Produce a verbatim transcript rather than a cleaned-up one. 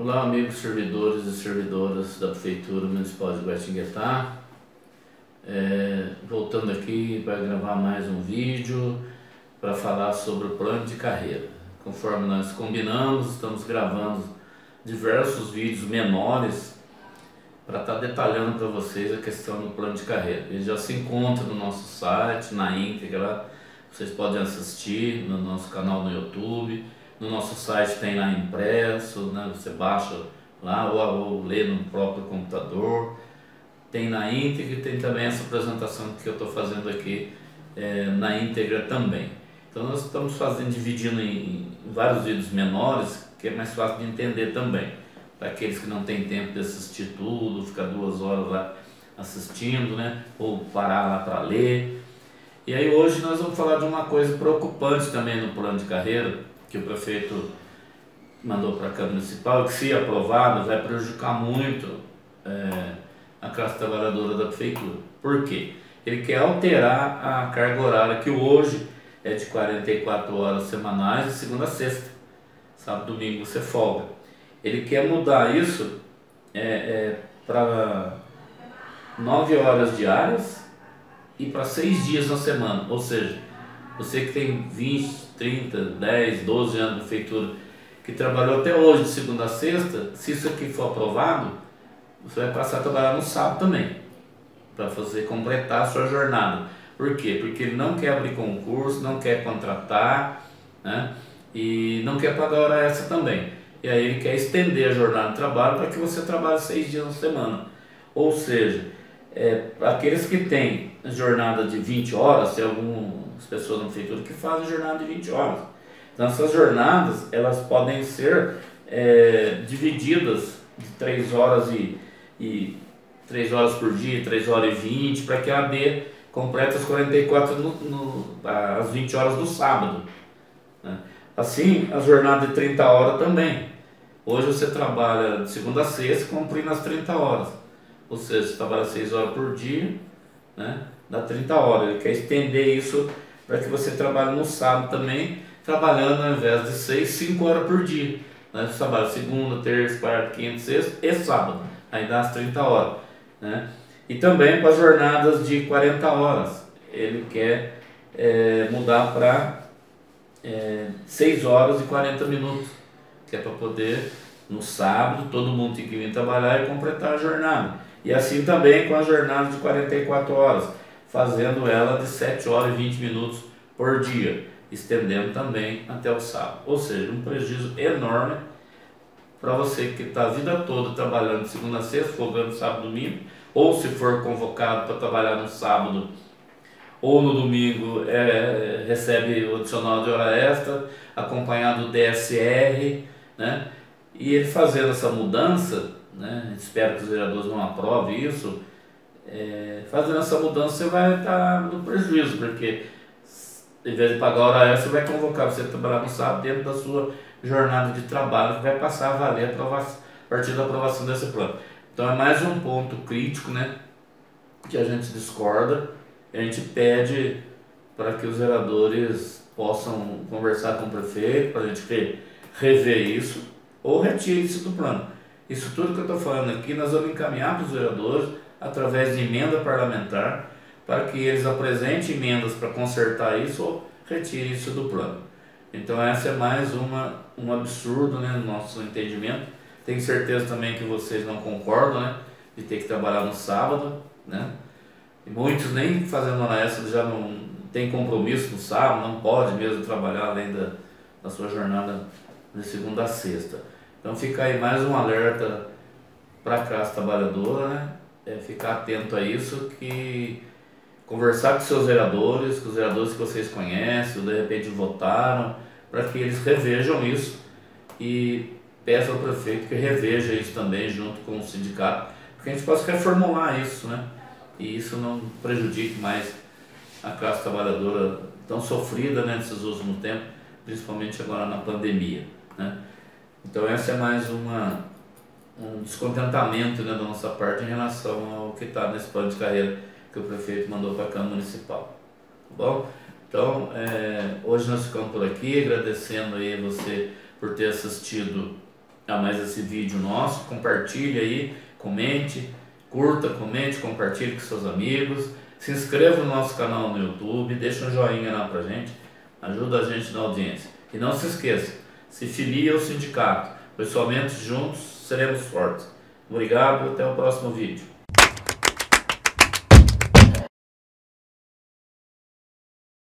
Olá, amigos servidores e servidoras da Prefeitura Municipal de Guaratinguetá. É, voltando aqui para gravar mais um vídeo para falar sobre o plano de carreira. Conforme nós combinamos, estamos gravando diversos vídeos menores para estar detalhando para vocês a questão do plano de carreira. Ele já se encontra no nosso site, na íntegra, vocês podem assistir no nosso canal no YouTube. No nosso site tem lá impresso, né? Você baixa lá ou, ou lê no próprio computador. Tem na íntegra e tem também essa apresentação que eu estou fazendo aqui é, na íntegra também. Então nós estamos fazendo, dividindo em, em vários vídeos menores, que é mais fácil de entender também. Para aqueles que não têm tempo de assistir tudo, ficar duas horas lá assistindo, né? Ou parar lá para ler. E aí hoje nós vamos falar de uma coisa preocupante também no plano de carreira, que o prefeito mandou para a Câmara Municipal, que se aprovado vai prejudicar muito é, a classe trabalhadora da Prefeitura. Por quê? Ele quer alterar a carga horária, que hoje é de quarenta e quatro horas semanais, de segunda a sexta. Sábado e domingo você folga. Ele quer mudar isso é, é, para nove horas diárias e para seis dias na semana. Ou seja, você que tem vinte, trinta, dez, doze anos de prefeitura, que trabalhou até hoje de segunda a sexta, se isso aqui for aprovado, você vai passar a trabalhar no sábado também, para fazer completar a sua jornada. Por quê? Porque ele não quer abrir concurso, não quer contratar, né? E não quer pagar hora extra também. E aí ele quer estender a jornada de trabalho para que você trabalhe seis dias na semana. Ou seja, é, aqueles que têm jornada de vinte horas, tem algumas pessoas na prefeitura que fazem jornada de vinte horas. Então essas jornadas, elas podem ser é, divididas de três horas e, e três horas por dia, três horas e vinte, para que ela dê completa as quarenta e quatro no, no, as vinte horas do sábado, né? Assim, a jornada de trinta horas também. Hoje você trabalha de segunda a sexta cumprindo as trinta horas. Ou seja, você trabalha seis horas por dia, né? Dá trinta horas. Ele quer estender isso para que você trabalhe no sábado também, trabalhando ao invés de seis, cinco horas por dia, né? Você trabalha segunda, terça, quarta, quinta, sexta e sábado. Aí dá as trinta horas, né? E também para as jornadas de quarenta horas. Ele quer é, mudar para é, seis horas e quarenta minutos, que é para poder, no sábado, todo mundo tem que vir trabalhar e completar a jornada. E assim também com a jornada de quarenta e quatro horas, fazendo ela de sete horas e vinte minutos por dia, estendendo também até o sábado. Ou seja, um prejuízo enorme para você que está a vida toda trabalhando de segunda a sexta, folgando sábado e domingo, ou se for convocado para trabalhar no sábado ou no domingo, é, recebe o adicional de hora extra, acompanhado do D S R, né? E ele fazendo essa mudança, né? Espero que os vereadores não aprovem isso. É, fazendo essa mudança você vai estar no prejuízo, porque em vez de pagar a hora extra, você vai convocar você trabalhar no sábado dentro da sua jornada de trabalho, que vai passar a valer a, aprovação, a partir da aprovação desse plano. Então é mais um ponto crítico, né, que a gente discorda, e a gente pede para que os vereadores possam conversar com o prefeito, para a gente re, rever isso, ou retire isso do plano. Isso tudo que eu estou falando aqui, nós vamos encaminhar para os vereadores, através de emenda parlamentar, para que eles apresentem emendas para consertar isso ou retirem isso do plano. Então essa é mais uma, um absurdo, né, no nosso entendimento. Tenho certeza também que vocês não concordam, né, de ter que trabalhar no sábado, né? E muitos nem fazendo hora extra já não tem compromisso no sábado, não pode mesmo trabalhar além da, da sua jornada de segunda a sexta. Então fica aí mais um alerta para a classe trabalhadora, né? É ficar atento a isso, que conversar com seus vereadores, com os vereadores que vocês conhecem, ou de repente votaram, para que eles revejam isso e peçam ao prefeito que reveja isso também junto com o sindicato, porque a gente possa reformular isso, né? E isso não prejudique mais a classe trabalhadora tão sofrida, né, nesses últimos tempos, principalmente agora na pandemia, né? Então essa é mais uma um descontentamento, né, da nossa parte em relação ao que está nesse plano de carreira que o prefeito mandou para a Câmara Municipal. Tá bom? Então, é, hoje nós ficamos por aqui, agradecendo aí você por ter assistido a mais esse vídeo nosso. Compartilhe aí, comente, curta, comente, compartilhe com seus amigos. Se inscreva no nosso canal no YouTube, deixa um joinha lá pra gente, ajuda a gente na audiência. E não se esqueça, se filie ao sindicato, pois somente juntos seremos fortes. Obrigado e até o próximo vídeo.